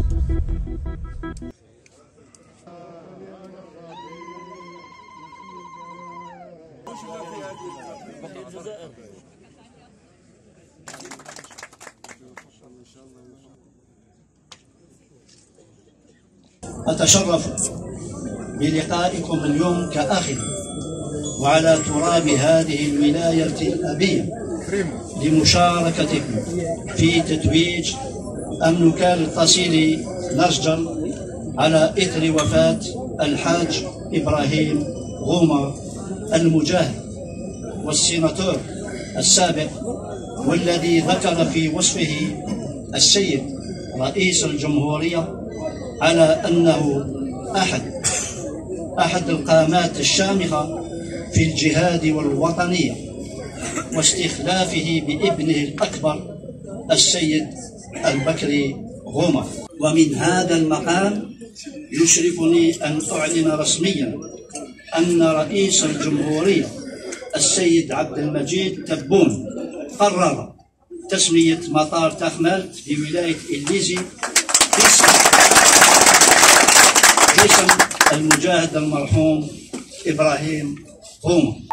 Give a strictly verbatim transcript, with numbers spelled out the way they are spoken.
أتشرف بلقائكم اليوم كأخ وعلى تراب هذه الولاية الأبية لمشاركتكم في تتويج أمنكال القصير نرجل على إثر وفاة الحاج إبراهيم غومة المجاهد والسيناتور السابق، والذي ذكر في وصفه السيد رئيس الجمهورية على أنه أحد أحد القامات الشامخة في الجهاد والوطنية، واستخلافه بابنه الأكبر السيد البكري غومة. ومن هذا المقام يشرفني أن أعلن رسميا أن رئيس الجمهورية السيد عبد المجيد تبون قرر تسمية مطار تخمالت بولاية إليزي باسم المجاهد المرحوم إبراهيم غومة.